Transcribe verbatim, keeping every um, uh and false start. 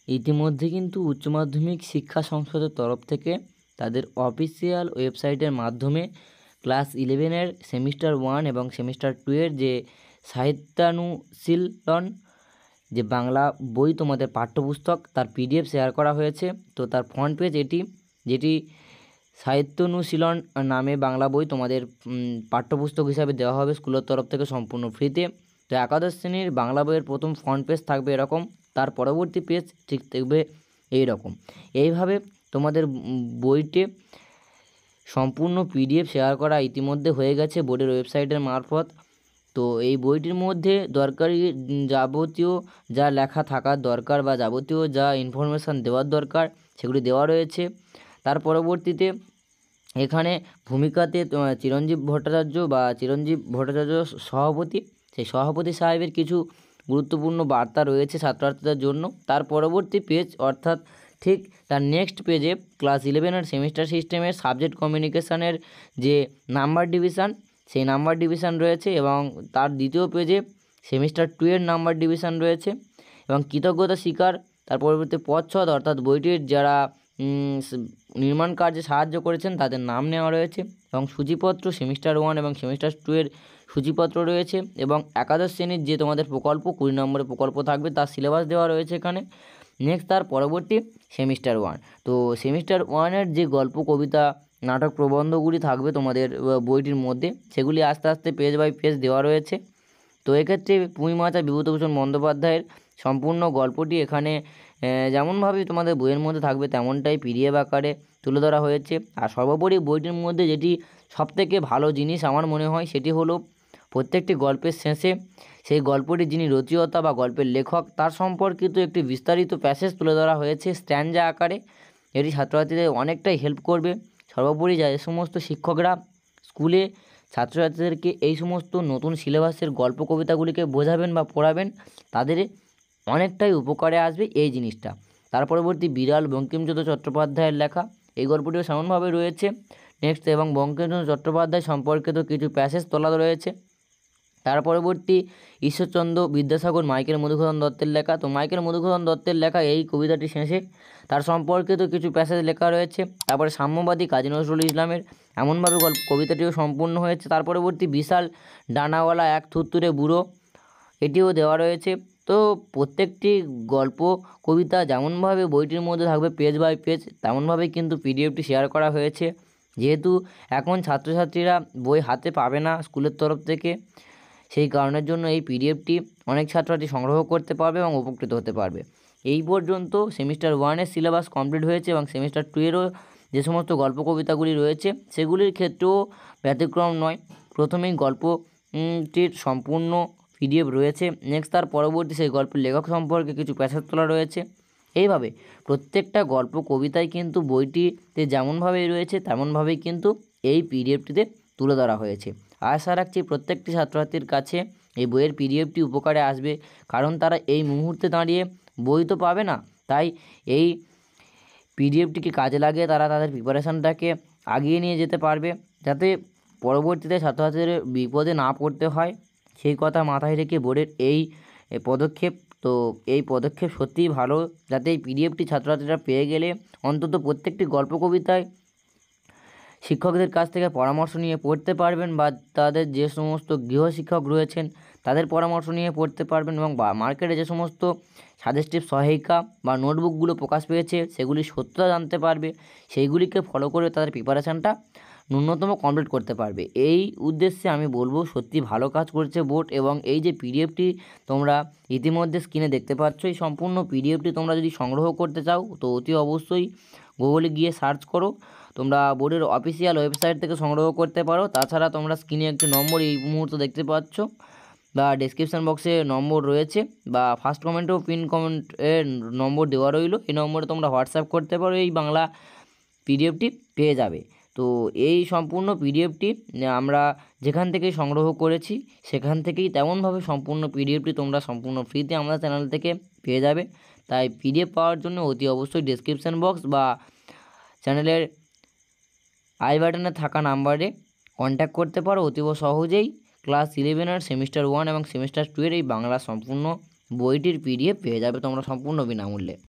ইতিমধ্যে কিন্তু উচ্চ মাধ্যমিক শিক্ষা সংসদের তরফ থেকে তাদের অফিসিয়াল ওয়েবসাইটের মাধ্যমে ক্লাস ইলেভেনের সেমিস্টার ওয়ান এবং সেমিস্টার টু এর যে সাহিত্যানুশীলন যে বাংলা বই তোমাদের পাঠ্যপুস্তক তার পিডিএফ শেয়ার করা হয়েছে। তো তার ফ্রন্ট পেজ এটি, যেটি সাহিত্যানুশীলন নামে বাংলা বই তোমাদের পাঠ্যপুস্তক হিসাবে দেওয়া হবে স্কুলের তরফ থেকে সম্পূর্ণ ফ্রিতে। তো একাদশ শ্রেণীর বাংলা বইয়ের প্রথম ফ্রন্ট পেজ থাকবে এরকম, তার পরবর্তী পেজ ঠিক থাকবে এই রকম। এইভাবে তোমাদের বইটি সম্পূর্ণ পিডিএফ শেয়ার করা ইতিমধ্যে হয়ে গেছে বোর্ডের ওয়েবসাইটের মারফত। তো এই বইটির মধ্যে দরকারি যাবতীয় যা লেখা থাকার দরকার বা যাবতীয় যা ইনফরমেশান দেওয়ার দরকার সেগুলি দেওয়া রয়েছে। তার পরবর্তীতে এখানে ভূমিকাতে চিরঞ্জীব ভট্টাচার্য বা চিরঞ্জীব ভট্টাচার্য সভাপতি, সেই সভাপতি সাহেবের কিছু গুরুত্বপূর্ণ বার্তা রয়েছে ছাত্রছাত্রীদের জন্য। তার পরবর্তী পেজ অর্থাৎ ঠিক তার নেক্সট পেজে ক্লাস ইলেভেনের সেমিস্টার সিস্টেমের সাবজেক্ট কমিউনিকেশানের যে নাম্বার ডিভিশান সেই নাম্বার ডিভিশান রয়েছে এবং তার দ্বিতীয় পেজে সেমিস্টার টু এর নাম্বার ডিভিশান রয়েছে এবং কৃতজ্ঞতা স্বীকার, তার পরবর্তী পচ্ছদ অর্থাৎ বইটির যারা নির্মাণ কার্যে সাহায্য করেছেন তাদের নাম নেওয়া রয়েছে এবং সূচিপত্র সেমিস্টার ওয়ান এবং সেমিস্টার টু এর সূচিপত্র রয়েছে এবং একাদশ শ্রেণীর যে তোমাদের প্রকল্প কুড়ি নম্বরের প্রকল্প থাকবে তার সিলেবাস দেওয়া রয়েছে এখানে। নেক্সট তার পরবর্তী সেমিস্টার ওয়ান, তো সেমিস্টার ওয়ানের যে গল্প কবিতা নাটক প্রবন্ধগুলি থাকবে তোমাদের বইটির মধ্যে সেগুলি আস্তে আস্তে পেজ বাই পেজ দেওয়া রয়েছে। তো এক্ষেত্রে পুঁইমাচা বিভূতিভূষণ বন্দ্যোপাধ্যায়ের সম্পূর্ণ গল্পটি এখানে যেমনভাবে তোমাদের বইয়ের মধ্যে থাকবে তেমনটাই পিডিএফ আকারে তুলে ধরা হয়েছে। আর সর্বোপরি বইটির মধ্যে যেটি সবথেকে ভালো জিনিস আমার মনে হয় সেটি হলো প্রত্যেকটি গল্পের শেষে সেই গল্পটি যিনি রচয়িতা বা গল্পের লেখক তার সম্পর্কিত একটি বিস্তারিত প্যাসেজ তুলে ধরা হয়েছে স্ট্যান্জা আকারে। এটি ছাত্রছাত্রীদের অনেকটাই হেল্প করবে। সর্বোপরি যে সমস্ত শিক্ষকরা স্কুলে ছাত্রছাত্রীদেরকে এই সমস্ত নতুন সিলেবাসের গল্প কবিতাগুলিকে বোঝাবেন বা পড়াবেন তাদের অনেকটাই উপকারে আসবে এই জিনিসটা। তার পরবর্তী বিড়াল বঙ্কিমচন্দ্র চট্টোপাধ্যায়ের লেখা, এই গল্পটিও সেমনভাবে রয়েছে নেক্সট এবং বঙ্কিমচন্দ্র চট্টোপাধ্যায় সম্পর্কিত কিছু প্যাসেজ তোলা রয়েছে। তার পরবর্তী ঈশ্বরচন্দ্র বিদ্যাসাগর মাইকেল মধুসূদন দত্তের লেখা, তো মাইকেল মধুসূদন দত্তের লেখা এই কবিতাটি শেষে তার সম্পর্কিত কিছু প্যাসেজ লেখা রয়েছে। তারপরে সাম্যবাদী কাজী নজরুল ইসলামের এমনভাবে গল্প কবিতাটিও সম্পূর্ণ হয়েছে। তার পরবর্তী বিশাল ডানাওয়ালা এক থুরথুরে বুড়ো, এটিও দেওয়া রয়েছে। তো প্রত্যেকটি গল্প কবিতা যেমনভাবে বইটির মধ্যে থাকবে পেজ বাই পেজ তেমনভাবেই কিন্তু পিডিএফটি শেয়ার করা হয়েছে। যেহেতু এখন ছাত্রছাত্রীরা বই হাতে পাবে না স্কুলের তরফ থেকে, সেই কারণের জন্য এই পিডিএফটি অনেক ছাত্রছাত্রী সংগ্রহ করতে পারবে এবং উপকৃত হতে পারবে। এই পর্যন্ত সেমিস্টার ওয়ানের সিলেবাস কমপ্লিট হয়েছে এবং সেমিস্টার টু এরও যে সমস্ত গল্প কবিতাগুলি রয়েছে সেগুলির ক্ষেত্রেও ব্যতিক্রম নয়। প্রথমেই গল্পটির সম্পূর্ণ পিডিএফ রয়েছে, নেক্সট তার পরবর্তী সেই গল্পের লেখক সম্পর্কে কিছু প্যাসেজ তোলা রয়েছে। এইভাবে প্রত্যেকটা গল্প কবিতায় কিন্তু বইটিতে যেমনভাবেই রয়েছে তেমনভাবেই কিন্তু এই পিডিএফটিতে তুলে ধরা হয়েছে। আশা রাখছি প্রত্যেকটি ছাত্রছাত্রীর কাছে এই বইয়ের পিডিএফটি উপকারে আসবে, কারণ তারা এই মুহূর্তে দাঁড়িয়ে বই তো পাবে না, তাই এই পিডিএফটিকে কাজে লাগিয়ে তারা তাদের প্রিপারেশানটাকে আগিয়ে নিয়ে যেতে পারবে যাতে পরবর্তীতে ছাত্রছাত্রীদের বিপদে না পড়তে হয় সেই কথা মাথায় রেখে বোর্ডের এই পদক্ষেপ। তো এই পদক্ষেপ সত্যিই ভালো, যাতে এই পিডিএফটি ছাত্রছাত্রীরা পেয়ে গেলে অন্তত প্রত্যেকটি গল্প কবিতায় শিক্ষকদের কাছ থেকে পরামর্শ নিয়ে পড়তে পারবেন বা তাদের যে সমস্ত গৃহশিক্ষক রয়েছেন তাদের পরামর্শ নিয়ে পড়তে পারবেন এবং বা মার্কেটে যে সমস্ত সাজেস্টিভ সহায়িকা বা নোটবুকগুলো প্রকাশ পেয়েছে সেগুলির সত্যতা জানতে পারবে, সেইগুলিকে ফলো করে তাদের প্রিপারেশানটা ন্যূনতম কমপ্লিট করতে পারবে। এই উদ্দেশ্যে আমি বলবো সত্যি ভালো কাজ করছে বোর্ড। এবং এই যে পিডিএফটি তোমরা ইতিমধ্যে স্ক্রিনে দেখতে পাচ্ছ, এই সম্পূর্ণ পিডিএফটি তোমরা যদি সংগ্রহ করতে চাও তো অতি অবশ্যই গুগলে গিয়ে সার্চ করো, তোমরা বোর্ডের অফিসিয়াল ওয়েবসাইট থেকে সংগ্রহ করতে পারো। তাছাড়া তোমরা স্ক্রিনে একটি নম্বর এই মুহূর্তে দেখতে পাচ্ছ বা ডেসক্রিপশান বক্সে নম্বর রয়েছে বা ফার্স্ট কমেন্টেও পিন কমেন্টের নম্বর দেওয়া রইল, এই নম্বরে তোমরা হোয়াটসঅ্যাপ করতে পারো, এই বাংলা পিডিএফটি পেয়ে যাবে। তো এই সম্পূর্ণ পিডিএফটি আমরা যেখান থেকে সংগ্রহ করেছি সেখান থেকেই তেমনভাবে সম্পূর্ণ পিডিএফটি তোমরা সম্পূর্ণ ফ্রিতে আমাদের চ্যানেল থেকে পেয়ে যাবে। তাই পিডিএফ পাওয়ার জন্য অতি অবশ্যই ডেসক্রিপশান বক্স বা চ্যানেলের আই বাটনে থাকা নাম্বারে কন্ট্যাক্ট করতে পারো। অতীব সহজেই ক্লাস ইলেভেনের সেমিস্টার ওয়ান এবং সেমিস্টার টু এর এই বাংলা সম্পূর্ণ বইটির পিডিএফ পেয়ে যাবে তোমরা সম্পূর্ণ বিনামূল্যে।